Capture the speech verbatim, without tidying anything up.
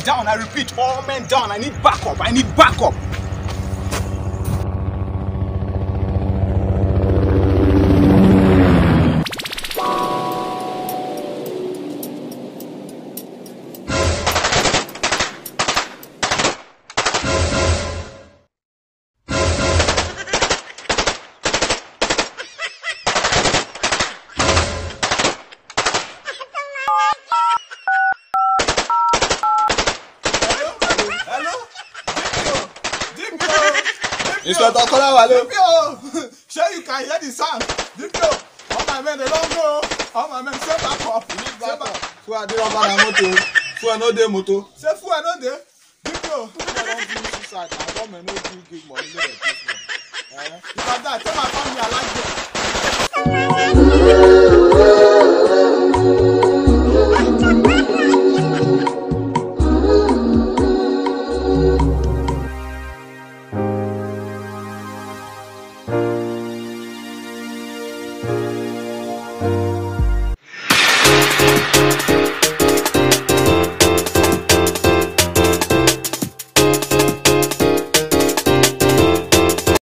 down. I repeat, all men down. I need backup. I need backup. Inspector Kola Wale. Sure you can hear the sound. Diplo, all my men they don't go. All my men say back up. Say back. Fuwa dey rubber na moto. Fuwa no dey moto. Say fuwa no dey. Diplo. Fuwa don do suicide. Na government no do give money make dem pay for. Eh? If I die, tell my family I like them.